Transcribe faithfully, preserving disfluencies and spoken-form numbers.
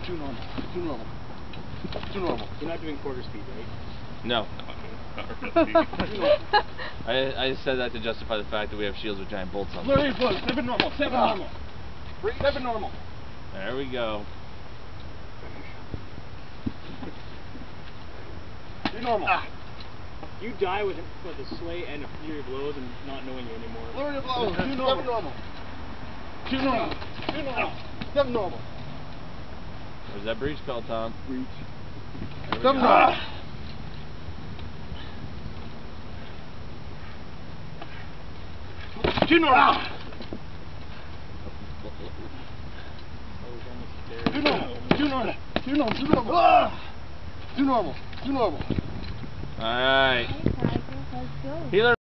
Too normal. Too normal. Too normal. You're not doing quarter speed, right? No. I, I said that to justify the fact that we have shields with giant bolts on them. Flurry of blows. Seven normal. Seven ah. normal. Seven normal. There we go. Too normal. Ah. You die with, with a sleigh and a flurry of blows and not knowing you anymore. Flurry of blows. Too normal. Seven normal. Too normal. Too normal. Seven normal. Where's that breach called, Tom? Breach. Seven normal. Ah. Too normal. Ah. Too normal. Too normal. Too normal. Too normal. Ah. Too normal. Too normal. All right. Healer.